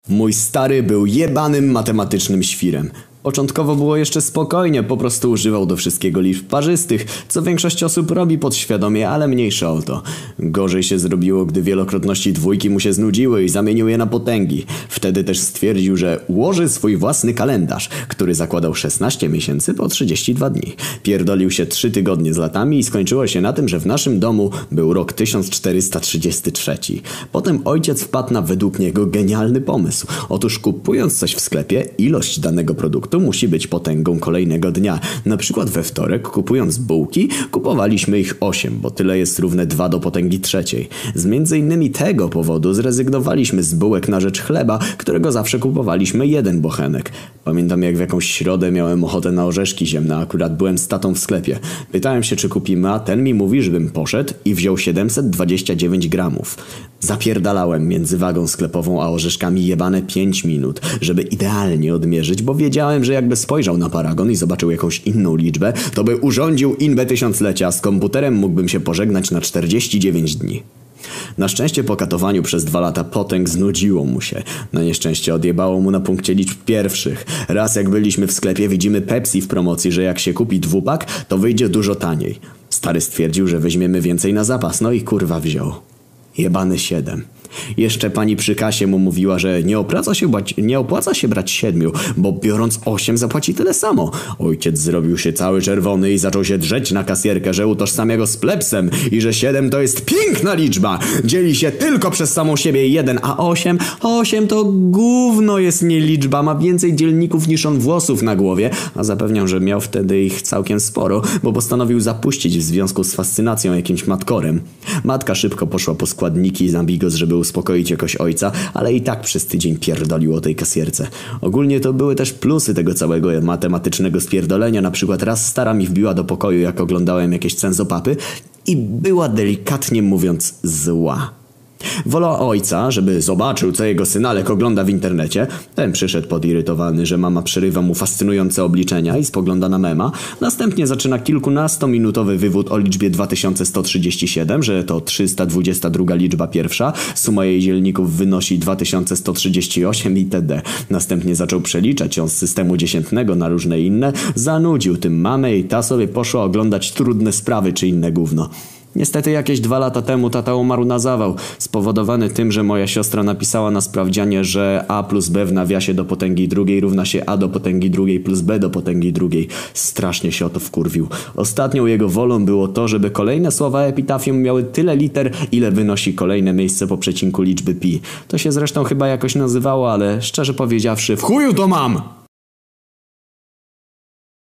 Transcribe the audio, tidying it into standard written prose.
Mój stary był jebanym matematycznym świrem. Początkowo było jeszcze spokojnie, po prostu używał do wszystkiego liczb parzystych, co większość osób robi podświadomie, ale mniejsza o to. Gorzej się zrobiło, gdy wielokrotności dwójki mu się znudziły i zamienił je na potęgi. Wtedy też stwierdził, że ułoży swój własny kalendarz, który zakładał 16 miesięcy po 32 dni. Pierdolił się 3 tygodnie z latami i skończyło się na tym, że w naszym domu był rok 1433. Potem ojciec wpadł na według niego genialny pomysł. Otóż kupując coś w sklepie, ilość danego produktu musi być potęgą kolejnego dnia. Na przykład we wtorek, kupując bułki, kupowaliśmy ich 8, bo tyle jest równe 2 do potęgi trzeciej. Z między innymi tego powodu zrezygnowaliśmy z bułek na rzecz chleba, którego zawsze kupowaliśmy 1 bochenek. Pamiętam, jak w jakąś środę miałem ochotę na orzeszki ziemne, akurat byłem z tatą w sklepie. Pytałem się, czy kupimy, a ten mi mówi, żebym poszedł i wziął 729 gramów. Zapierdalałem między wagą sklepową a orzeszkami jebane 5 minut, żeby idealnie odmierzyć, bo wiedziałem, że jakby spojrzał na paragon i zobaczył jakąś inną liczbę, to by urządził inbę tysiąclecia, a z komputerem mógłbym się pożegnać na 49 dni. Na szczęście po katowaniu przez 2 lata potęg znudziło mu się. Na nieszczęście odjebało mu na punkcie liczb pierwszych. Raz jak byliśmy w sklepie, widzimy Pepsi w promocji, że jak się kupi 2-pak, to wyjdzie dużo taniej. Stary stwierdził, że weźmiemy więcej na zapas, no i kurwa wziął. Jebany 7. Jeszcze pani przy kasie mu mówiła, że nie opłaca się brać 7, bo biorąc 8 zapłaci tyle samo. Ojciec zrobił się cały czerwony i zaczął się drzeć na kasjerkę, że utożsamia go z plebsem i że 7 to jest piękna liczba. Dzieli się tylko przez samą siebie 1, a 8 to gówno jest nie liczba. Ma więcej dzielników niż on włosów na głowie, a zapewniam, że miał wtedy ich całkiem sporo, bo postanowił zapuścić w związku z fascynacją jakimś matkorem. Matka szybko poszła po składniki na bigos, żeby uspokoić jakoś ojca, ale i tak przez tydzień pierdolił o tej kasjerce. Ogólnie to były też plusy tego całego matematycznego spierdolenia. Na przykład raz stara mi wbiła do pokoju, jak oglądałem jakieś cenzopapy i była delikatnie mówiąc zła. Wolała ojca, żeby zobaczył, co jego synalek ogląda w internecie. Ten przyszedł podirytowany, że mama przerywa mu fascynujące obliczenia i spogląda na mema. Następnie zaczyna kilkunastominutowy wywód o liczbie 2137, że to 322 liczba pierwsza. Suma jej dzielników wynosi 2138 itd. Następnie zaczął przeliczać ją z systemu dziesiętnego na różne inne. Zanudził tym mamę i ta sobie poszła oglądać trudne sprawy czy inne gówno. Niestety jakieś 2 lata temu tata umarł na zawał, spowodowany tym, że moja siostra napisała na sprawdzianie, że a plus b w nawiasie do potęgi drugiej równa się a do potęgi drugiej plus b do potęgi drugiej. Strasznie się o to wkurwił. Ostatnią jego wolą było to, żeby kolejne słowa epitafium miały tyle liter, ile wynosi kolejne miejsce po przecinku liczby pi. To się zresztą chyba jakoś nazywało, ale szczerze powiedziawszy, w chuju to mam!